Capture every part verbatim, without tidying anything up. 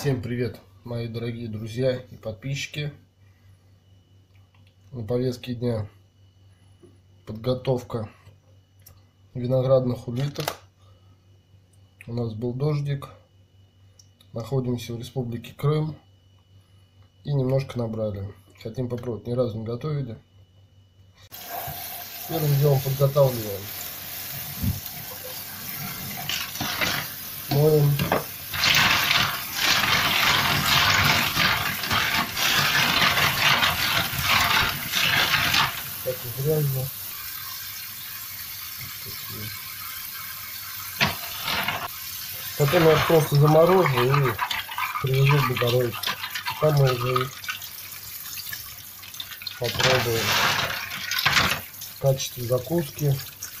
Всем привет, мои дорогие друзья и подписчики. На повестке дня подготовка виноградных улиток. У нас был дождик. Находимся в Республике Крым. И немножко набрали. Хотим попробовать, ни разу не готовили. Первым делом подготавливаем. Моем. Так грязно. Потом я их просто заморожу и привезу в Богородицу. Там мы уже их попробуем в качестве закуски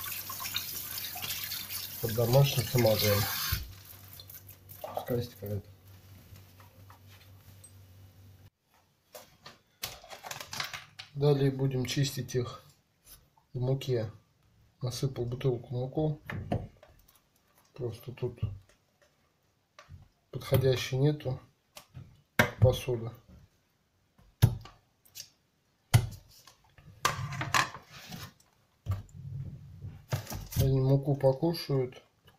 под домашним самогон. Скажите, как это? Далее будем чистить их в муке. Насыпал бутылку муку. Просто тут подходящей нету посуды. Они муку покушают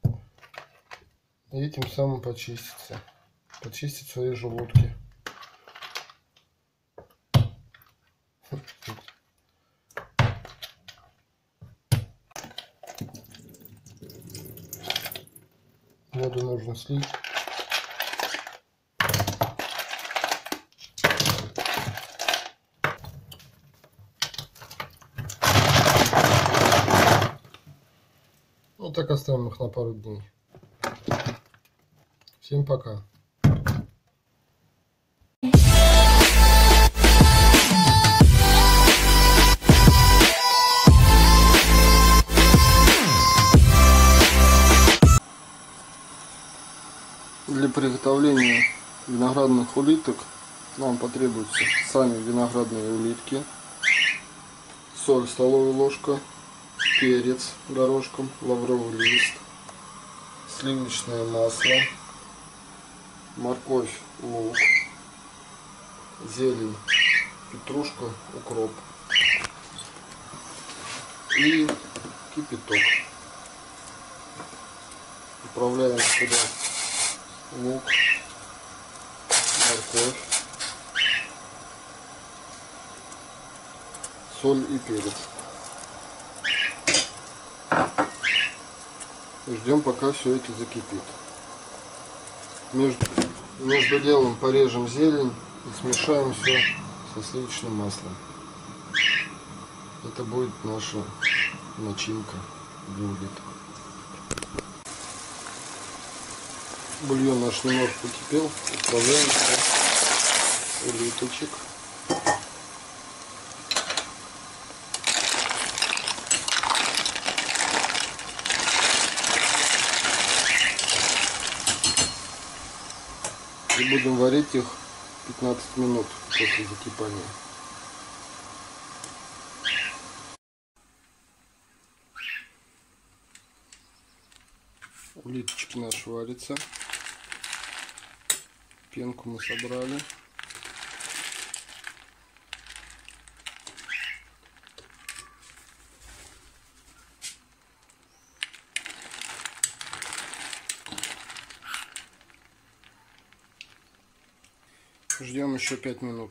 и этим самым почистятся. Почистят свои желудки. Воду нужно слить. Вот так оставим их на пару дней. Всем пока. Для приготовления виноградных улиток нам потребуются сами виноградные улитки, соль столовая ложка, перец горошком, лавровый лист, сливочное масло, морковь, лук, зелень, петрушка, укроп и кипяток. Отправляем сюда лук, морковь, соль и перец. Ждем, пока все это закипит. Между, между делом порежем зелень и смешаем все со сливочным маслом. Это будет наша начинка для улиток. Бульон наш немного покипел. Отправляем улиточек. И будем варить их пятнадцать минут после закипания. Улиточки наши варятся. Пенку мы собрали. Ждем еще пять минут.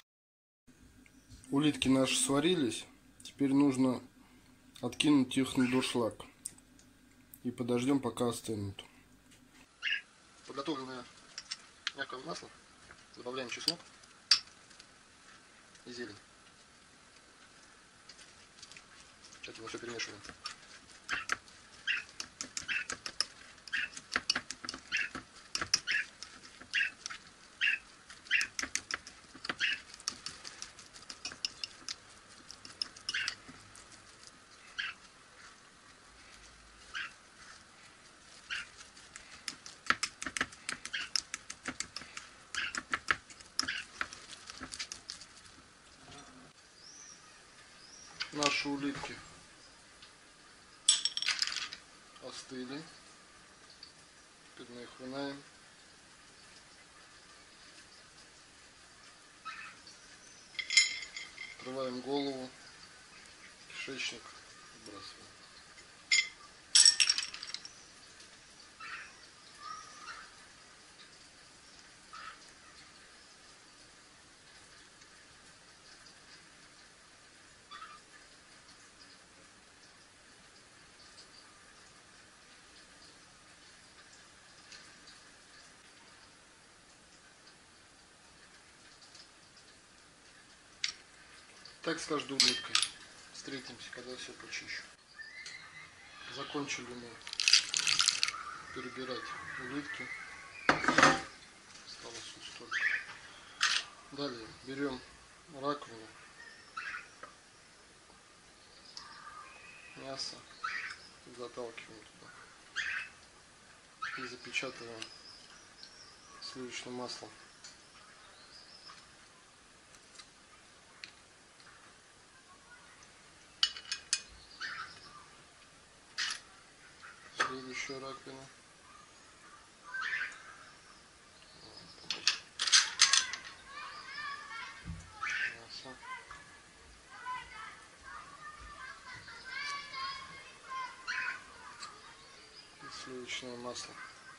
Улитки наши сварились. Теперь нужно откинуть их на дуршлаг. И подождем, пока остынут. Подготовленное мягкое масло. Добавляем чеснок и зелень. Тщательно все перемешиваем. Наши улитки остыли. Теперь мы их вынаем. Отрываем голову, кишечник, выбрасываем. Так с каждой улиткой. Встретимся, когда все почищу. Закончили мы перебирать улитки. Осталось вот столько. Далее берем раковину, мясо, заталкиваем туда и запечатываем сливочным маслом. Следующая раковина. Мясо. И сливочное масло.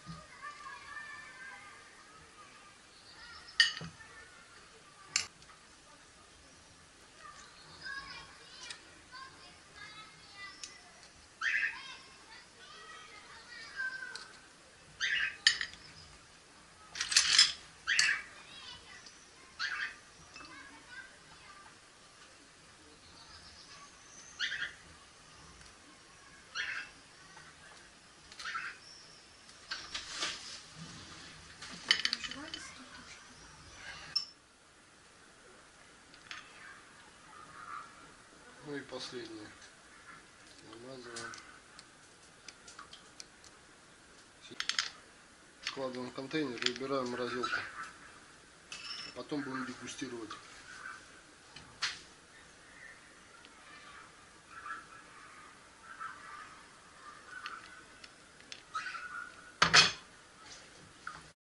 Ну и последнее. Намазываем. Складываем в контейнер и убираем в морозилку. А потом будем дегустировать.